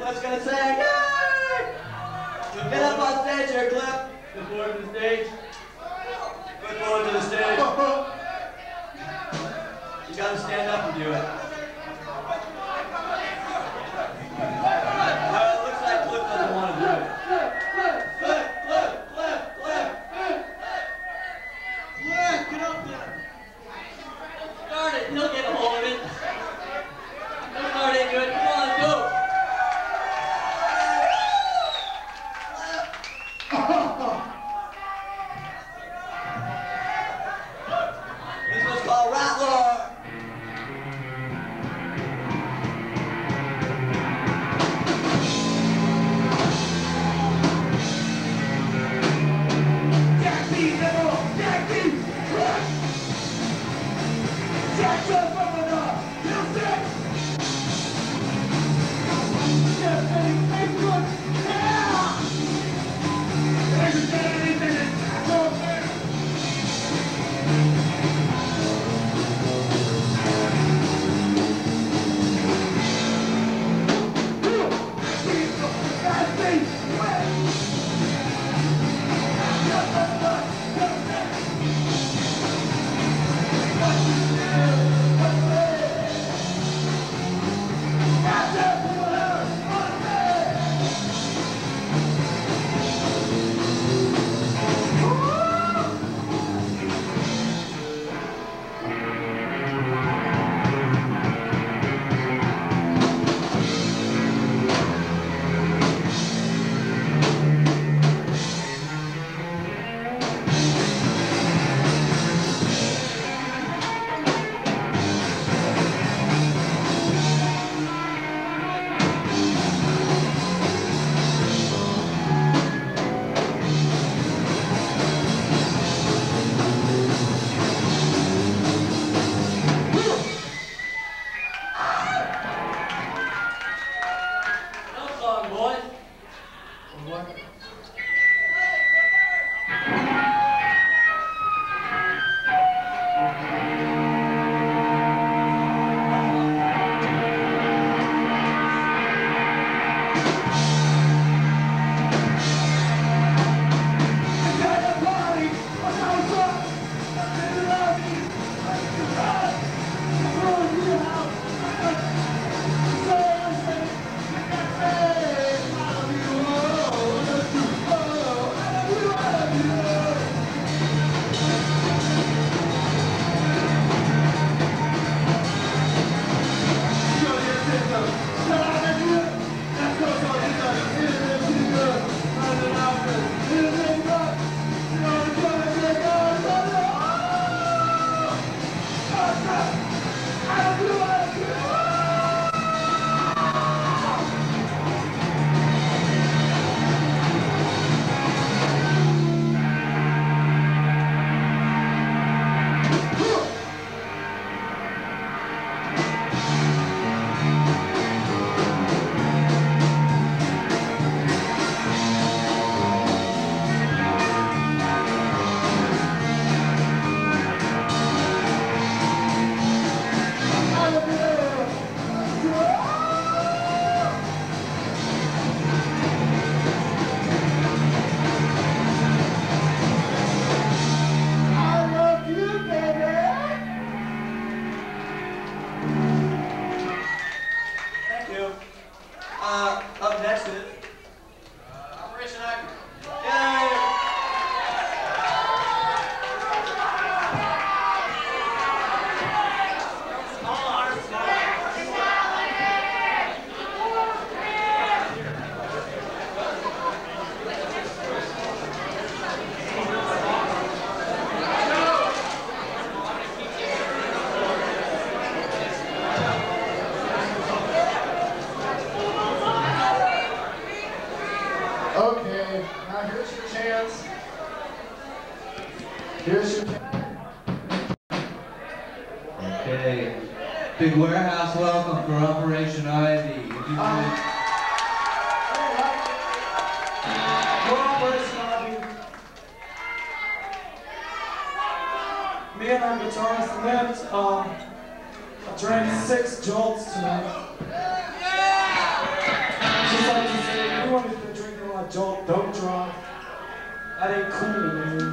Clip's gonna sing. Yay! Get up on stage here, Clip. Good forward to the stage. Good forward to the stage. You gotta stand up and do it. Well, it looks like Clip doesn't want to do it. Clip! Get up there! Start it, he'll get a hold of it. Don't start into it, come on, go! This one's called Rattler! Up next is Operation Actor. Yay! Okay, now here's your chance. Here's your chance. Okay. Big warehouse welcome for Operation Ivy. If you could. Operation Ivy. Me and our guitarist lived drank 6 jolts tonight. just like to say, anyone who's been drinking a lot, don't drive. That ain't cool, man.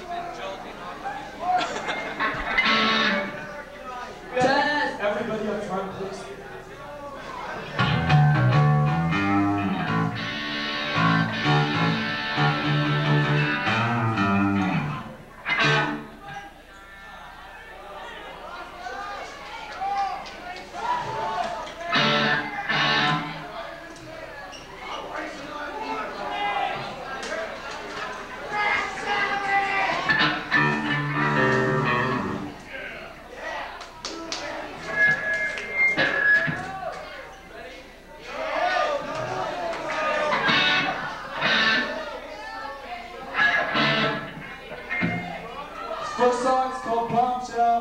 Test! Everybody up front, please. First song's called Bombshell.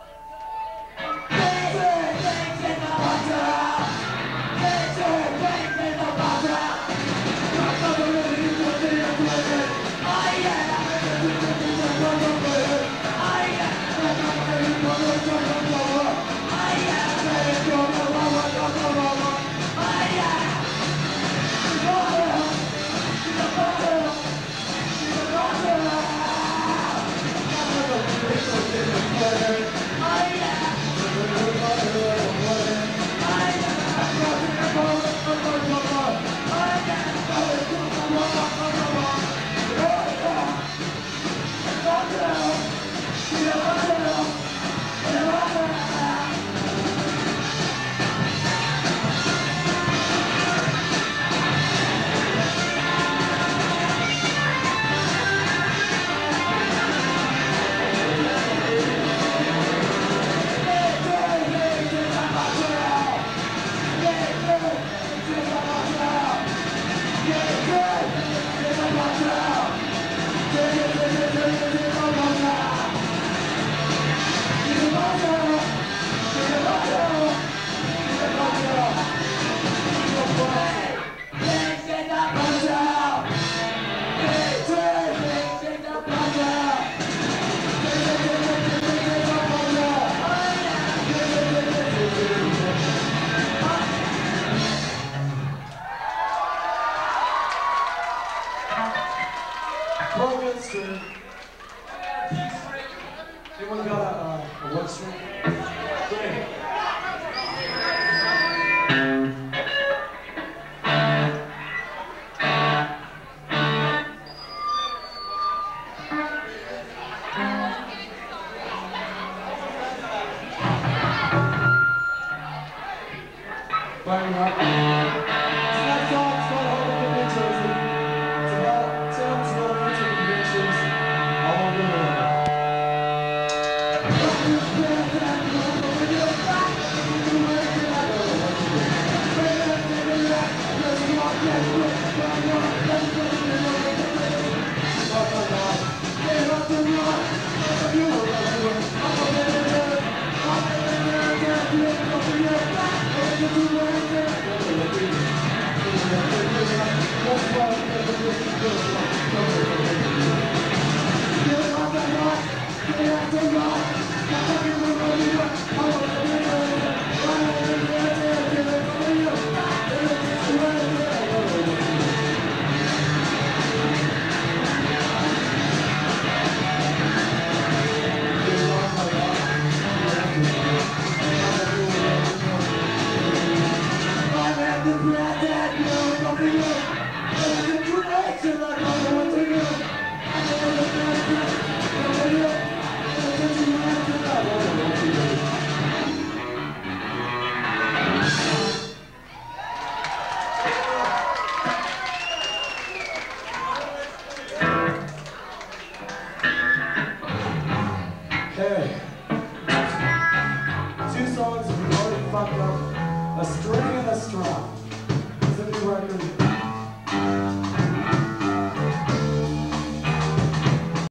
Broken string. Anyone got a what string? Great.